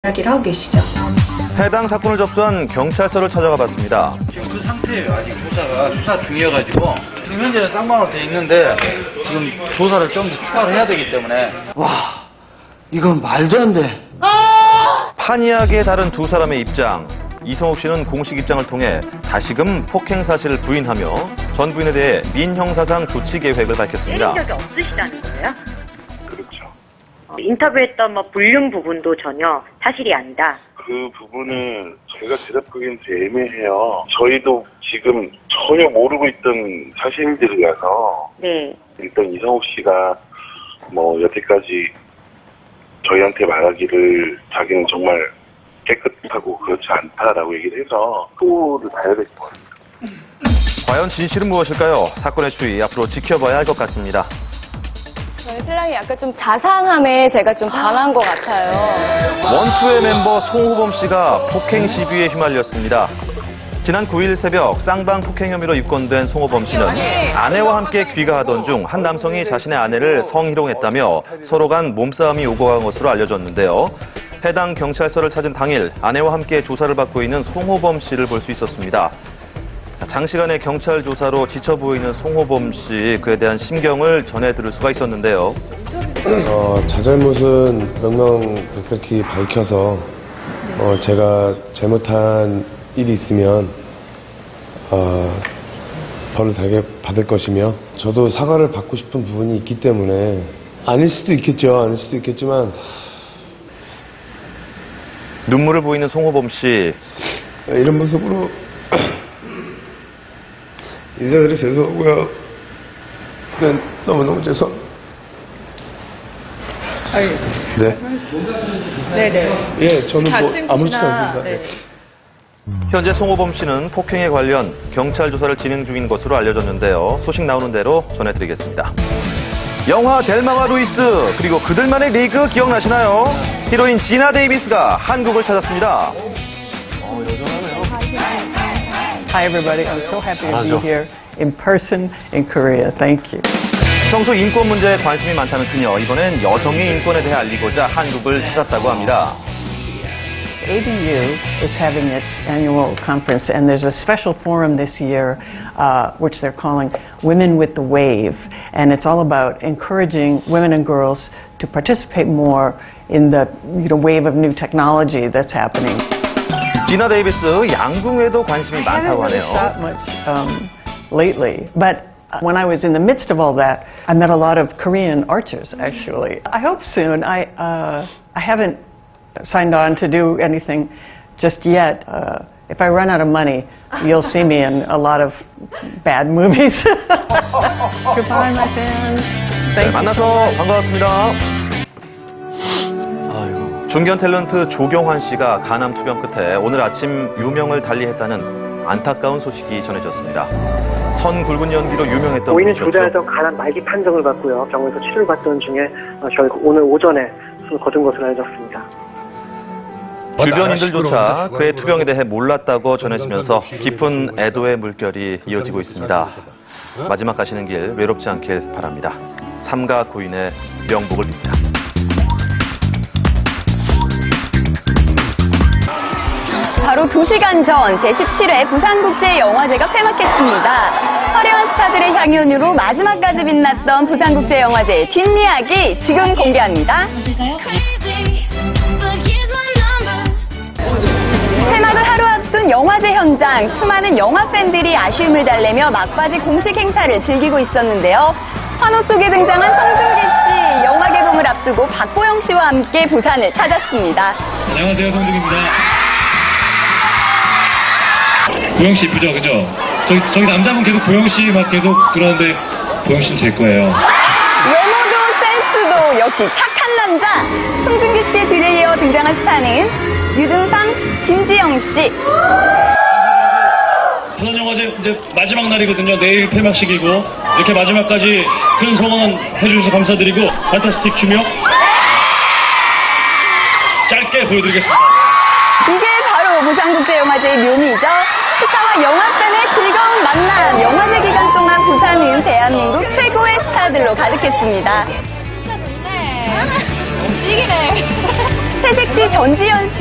이야기를 하고 계시죠. 해당 사건을 접수한 경찰서를 찾아가 봤습니다. 지금 그 상태예요. 아직 수사 중이어가지고 지금 현재는 쌍방으로 돼 있는데 지금 조사를 좀 더 추가로 해야 되기 때문에 와 이건 말도 안 돼. 판이하게 다른 두 사람의 입장. 이성욱 씨는 공식 입장을 통해 다시금 폭행 사실을 부인하며 전 부인에 대해 민형사상 조치 계획을 밝혔습니다. 때린 적이 없으시다는 거예요? 그렇죠. 인터뷰했던 불륜 부분도 전혀 사실이 아니다. 그 부분은 제가 대답하기는 되게 애매해요. 저희도 지금 전혀 모르고 있던 사실들이라서 네. 일단 이성욱 씨가 여태까지 저희한테 말하기를 자기는 정말 깨끗하고 그렇지 않다라고 얘기를 해서 토를 봐야 될 것 같습니다. 과연 진실은 무엇일까요? 사건의 추이 앞으로 지켜봐야 할 것 같습니다. 저희 신랑이 약간 좀 자상함에 제가 좀 반한 것 같아요. 원투의 멤버 송호범 씨가 폭행 시비에 휘말렸습니다. 지난 9일 새벽 쌍방 폭행 혐의로 입건된 송호범 씨는 아내와 함께 귀가하던 중 한 남성이 자신의 아내를 성희롱했다며 서로 간 몸싸움이 오고 간 것으로 알려졌는데요. 해당 경찰서를 찾은 당일 아내와 함께 조사를 받고 있는 송호범 씨를 볼 수 있었습니다. 장시간의 경찰 조사로 지쳐 보이는 송호범 씨, 그에 대한 심경을 전해 들을 수가 있었는데요. 자잘못은 명명백백히 밝혀서 제가 잘못한 일이 있으면 벌을 달게 받을 것이며 저도 사과를 받고 싶은 부분이 있기 때문에 아닐 수도 있겠지만 눈물을 보이는 송호범 씨. 이런 모습으로 인사드려 죄송하고요. 너무너무 네. 네네. 예, 저는 아무렇지도 않습니다. 네. 현재 송호범 씨는 폭행에 관련 경찰 조사를 진행 중인 것으로 알려졌는데요. 소식 나오는 대로 전해드리겠습니다. 영화 델마와 루이스, 그리고 그들만의 리그 기억나시나요? 히로인 지나 데이비스가 한국을 찾았습니다. Hi everybody, I'm so happy to be here in person in Korea. Thank you. 평소 인권 문제에 관심이 많다는 그녀, 이번엔 여성의 인권에 대해 알리고자 한국을 찾았다고 합니다. ABU is having its annual conference, and there's a special forum this year, which they're calling Women with the Wave, and it's all about encouraging women and girls to participate more in the wave of new technology that's happening. 지나 데이비스 양궁에도 관심이 많다고 하네요. I haven't really shot much lately, but when I was in the midst of all that, I met a lot of Korean archers. Actually, I hope soon. I haven't signed on to do anything just yet. If I run out of money, you'll see me in a lot of bad movies. Goodbye, my fans. Thank you. 만나서 반가웠습니다. 중견 탤런트 조경환 씨가 간암 투병 끝에 오늘 아침 유명을 달리했다는 안타까운 소식이 전해졌습니다. 선 굵은 연기로 유명했던 고인은 분이었죠. 2달 전 간암 말기 판정을 받고요. 병원에서 치료를 받던 중에 결국 오늘 오전에 숨을 거둔 것으로 알려졌습니다. 주변인들조차 그의 투병에 대해 몰랐다고 전해지면서 깊은 애도의 물결이 이어지고 있습니다. 마지막 가시는 길 외롭지 않길 바랍니다. 삼가 고인의 명복을 빕니다. 바로 2시간 전 제17회 부산국제영화제가 폐막했습니다. 화려한 스타들의 향연으로 마지막까지 빛났던 부산국제영화제의 뒷이야기 지금 공개합니다. 폐막을 하루 앞둔 영화제 현장, 수많은 영화 팬들이 아쉬움을 달래며 막바지 공식 행사를 즐기고 있었는데요. 환호 속에 등장한 성준기 씨, 영화 개봉을 앞두고 박보영 씨와 함께 부산을 찾았습니다. 안녕하세요, 성준기입니다. 보영 씨 이쁘죠, 그죠? 저기 남자분 계속 보영 씨 막 계속 그러는데 보영 씨는 제 거예요. 외모도 센스도 역시 착한 남자. 송중기 씨의 뒤를 이어 등장한 스타는 유준상, 김지영 씨. 부산영화제 이제 마지막 날이거든요. 내일 폐막식이고 이렇게 마지막까지 큰 성원 해주셔서 감사드리고 판타스틱 큐며 짧게 보여드리겠습니다. 이게 바로 부산국제영화제의 묘미죠. 스타와 영화팬의 즐거운 만남. 영화제 기간 동안 부산은 대한민국 최고의 스타들로 가득했습니다. 진짜 좋네. 움직이네. 채식 씨 전지현 씨